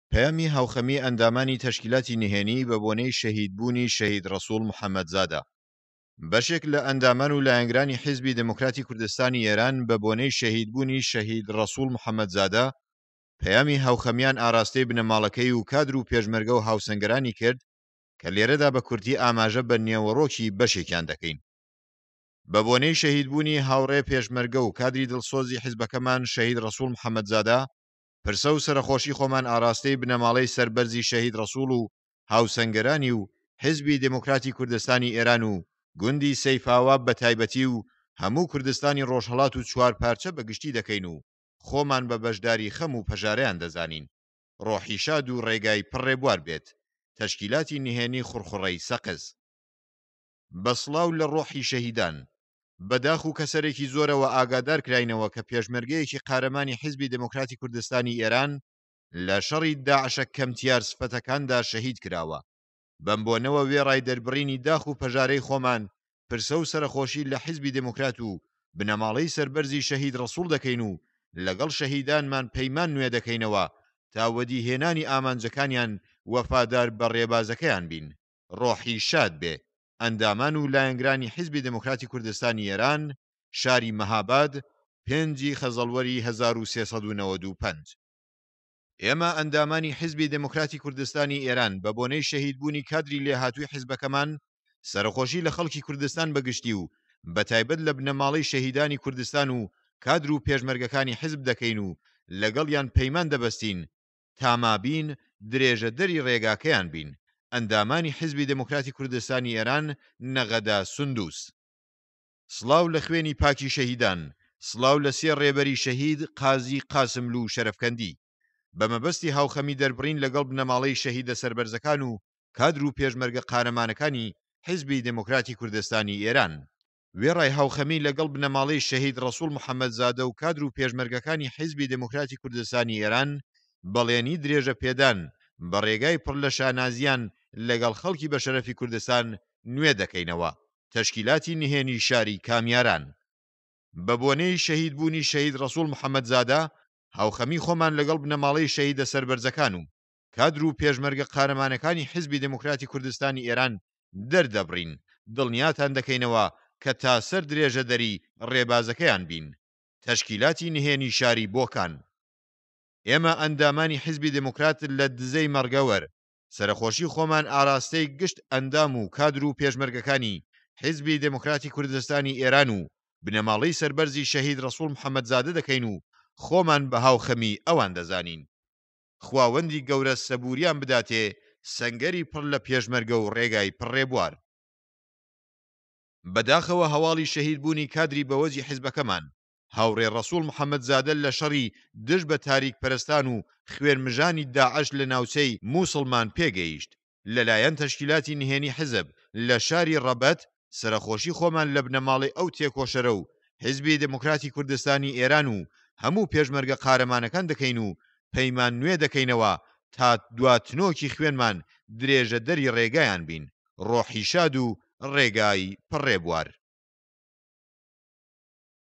پەیامی هاوخەمی ئەندامانی تەشکیلاتی نهێنی بە بۆنەی شەهیدبوونی شەهید ڕەسوول محەممەد زادە. بەشێک لە ئەندامان و لایەنگرانی حیزبی دموکراتی کوردستانی ئێران بە بۆنەی شەهیدبوونی شەهید ڕەسوول محەممەد زادە پەیامی هاوخەمیان ئاراستەی بنەماڵەکەی و کادر و پێشمەرگە و هاوسەنگەرانی کرد کە لێرەدا بە کورتی ئاماژە بە نێوەڕۆکی بەشێکیان دەکەین. بە بۆنەی شەهیدبوونی هاوڕێ پێشمەرگە و کادری دڵسۆزی حیزبەکەمان شەهید ڕەسوول محەممەد زادە پرسە و سەرخۆشی خۆمان ئاراستەی بنەماڵەی سەربەرزی شەهید ڕەسوول و هاوسەنگەرانی و حیزبی دموکراتی کوردستانی ئێران و گوندی سەیفاوە بە تایبەتی و هەموو کوردستانی ڕۆژهەڵات و چوار پارچە بەگشتی دەکەین و خۆمان بە بەشداری خەم و پەژارەیان دەزانین. ڕۆحی شاد و ڕێگای پڕێبوار بێت. تەشکیلاتی نهێنی خوڕخوڕەی سەقز. بەسڵاو لە ڕۆحی شەهیدان. بەداخ و کەسەرێکی زۆرەوە ئاگادار کراینەوە کە پێشمەرگەیەکی قارەمانی حیزبی دموکراتی کوردستانی ئێران لە شەڕی داعشە کەمتیار سفەتەکاندا شەهید کراوە. بەمبۆنەوە وێڕای دەربڕینی داخ و پەژارەی خۆمان پرسە و سەرخۆشی لە حیزبی دموکرات و بنەماڵەی سەربەرزی شەهید ڕەسوول دەکەین و لەگەڵ شەهیدانمان پەیمان نوێ دەکەینەوە تا وەدی هێنانی ئامانجەکانیان وەفادار بە ڕێبازەکەیان بین. ڕۆحی شاد بێ. ئەندامان و لایەنگرانی حیزبی دموکراتی کوردستانی ئێران، شاری مەهاباد، 5 خەزەڵوەری 1395. ئێمە ئەندامانی حیزبی دموکراتی کوردستانی ئێران بە بۆنەی شەهیدبوونی کادری لێهاتووی حیزبەکەمان سەرخۆشی لە خەڵکی کوردستان بەگشتی و بەتایبەت لە بنەماڵەی شەهیدانی کوردستان و کادر و پێشمەرگەکانی حیزب دەکەین و لەگەڵیان پەیمان دەبەستین تامابین درێژە دەری ڕێگاکەیان بین. ئەندامانی حیزبی دموکراتی کوردستانی ئێران نەغەدا سندوس. سڵاو لە خوێنی پاکی شەهیدان. سڵاو لە سێ ڕێبەری شەهید قازی قاسملو و شەرەفکەندی بە مەبەستی هاوخەمی دەربڕین لەگەڵ بنەماڵەی شەهیدە سەربەرزەکان و کادر و پێشمەرگە قارەمانەکانی حیزبی دموکراتی کوردستانی ئێران. وێڕای هاوخەمی لەگەڵ بنەماڵەی شەهید ڕەسوول محەممەد زادە و کادر و پێشمەرگەکانی حیزبی دموکراتی کوردستانی ئێران بەڵێنی درێژە پێدان بە ڕێگای پڕ لە شانازیان لەگەڵ خەڵکی بە شەرەفی کوردستان نوێ دەکەینەوە. تەشکیلاتی نهێنی شاری کامیاران. بە بۆنەی شەهیدبوونی شەهید ڕەسوول محەممەد زادە هاوخەمی خۆمان لەگەڵ بنەماڵەی شەهیدە سەربەرزەکان و کادر و پێشمەرگە قارەمانەکانی حیزبی دموکراتی کوردستانی ئێران دەردەبڕین. دڵنیاتان دەکەینەوە کە تا سەر درێژە دەری ڕێبازەکەیان بین. تەشکیلاتی نهێنی شاری بۆکان. ئێمە ئەندامانی حیزبی دموکرات لە دزەی مەرگەوەر سەرخۆشی خۆمان ئاراستەی گشت ئەندام و کادر و پێشمەرگەکانی حیزبی دموکراتی کوردستانی ئێران و بنەماڵەی سەربەرزی شەهید ڕەسوول محەممەد زادە دەکەین و خۆمان بە هاوخەمی ئەوان دەزانین. خواوەندی گەورە سەبوریان بداتێ سەنگەری پڕ لە پێشمەرگە و ڕێگای پڕێبوار. بەداخەوە هەواڵی شەهیدبوونی کادری بەوەزی حیزبەکەمان هاوڕێ ڕەسوول محەممەد زادە لە شەڕی دژ بە تاریک پەرستان و خوێنمژانی داعش لە ناوچەی مووسڵمان پێگەیشت. لەلایەن تەشکیلاتی نهێنی حزب لە شاری ڕەبەت سەرخۆشی خۆمان لە بنەماڵی ئەو تێکۆشەرە و حیزبی دموکراتی کوردستانی ئێران و هەموو پێشمەرگە قارەمانەکان دەکەین و پەیمان نوێ دەکەینەوە تا دواتنۆکی خوێنمان درێژە دەری ڕێگایان بین. ڕۆحی شاد و ڕێگای پڕێبوار.